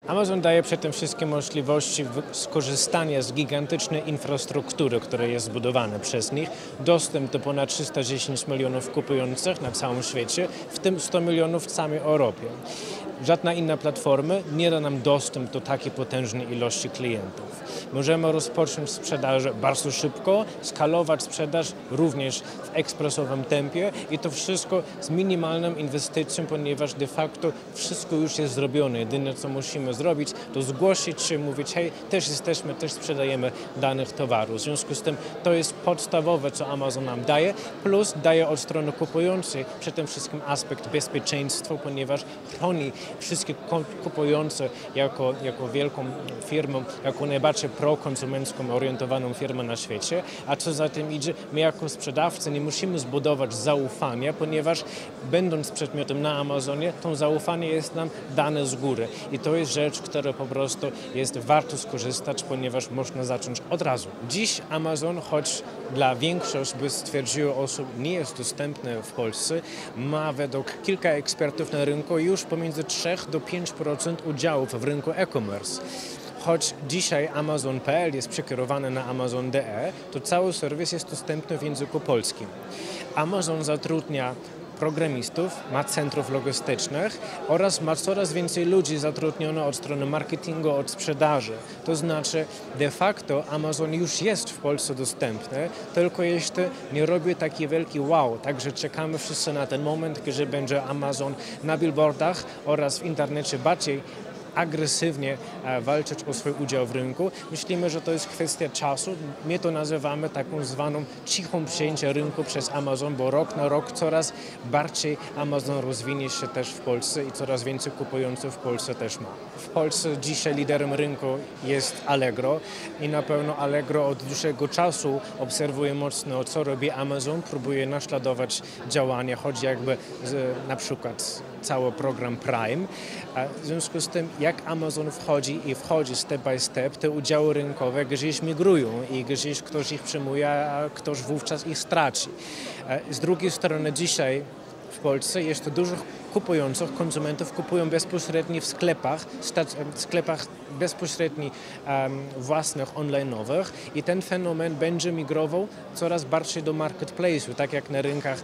Amazon daje przede tym wszystkim możliwości skorzystania z gigantycznej infrastruktury, która jest zbudowana przez nich, dostęp do ponad 310 milionów kupujących na całym świecie, w tym 100 milionów w całej Europie. Żadna inna platforma nie da nam dostęp do takiej potężnej ilości klientów. Możemy rozpocząć sprzedaż bardzo szybko, skalować sprzedaż również w ekspresowym tempie i to wszystko z minimalną inwestycją, ponieważ de facto wszystko już jest zrobione. Jedyne co musimy zrobić, to zgłosić się, mówić: hej, też jesteśmy, też sprzedajemy danych towarów. W związku z tym to jest podstawowe, co Amazon nam daje, plus daje od strony kupującej przede tym wszystkim aspekt bezpieczeństwa, ponieważ chroni wszystkich kupujących jako wielką firmą, jako najbardziej prokonsumencką orientowaną firmę na świecie, a co za tym idzie, my jako sprzedawcy nie musimy zbudować zaufania, ponieważ będąc przedmiotem na Amazonie, to zaufanie jest nam dane z góry i to jest rzecz, która po prostu jest warto skorzystać, ponieważ można zacząć od razu. Dziś Amazon, choć dla większości by stwierdziło osób nie jest dostępny w Polsce, ma według kilku ekspertów na rynku już pomiędzy 3 do 5% udziałów w rynku e-commerce. Choć dzisiaj Amazon.pl jest przekierowany na Amazon.de, to cały serwis jest dostępny w języku polskim. Amazon zatrudnia programistów, ma centrów logistycznych oraz ma coraz więcej ludzi zatrudnionych od strony marketingu, od sprzedaży. To znaczy de facto Amazon już jest w Polsce dostępny, tylko jeszcze nie robi taki wielki wow. Także czekamy wszyscy na ten moment, gdzie będzie Amazon na billboardach oraz w internecie bardziej agresywnie walczyć o swój udział w rynku. Myślimy, że to jest kwestia czasu. My to nazywamy taką zwaną cichą przejęcie rynku przez Amazon, bo rok na rok coraz bardziej Amazon rozwinie się też w Polsce i coraz więcej kupujących w Polsce też ma. W Polsce dzisiaj liderem rynku jest Allegro i na pewno Allegro od dłuższego czasu obserwuje mocno, co robi Amazon, próbuje naśladować działania, choć jakby na przykład cały program Prime. W związku z tym, jak Amazon wchodzi step by step, te udziały rynkowe gdzieś migrują i gdzieś ktoś ich przyjmuje, a ktoś wówczas ich straci. Z drugiej strony dzisiaj w Polsce jest to dużo kupujących, konsumentów kupują bezpośrednio w sklepach bezpośrednio własnych, online'owych i ten fenomen będzie migrował coraz bardziej do marketplace'u, tak jak na rynkach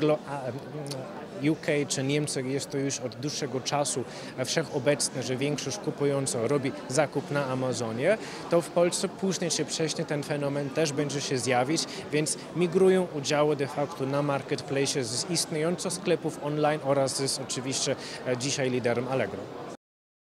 UK czy Niemczech jest to już od dłuższego czasu wszechobecne, że większość kupująca robi zakup na Amazonie, to w Polsce później czy wcześniej ten fenomen też będzie się zjawić, więc migrują udziały de facto na marketplace z istniejących sklepów online oraz z oczywiście dzisiaj liderem Allegro.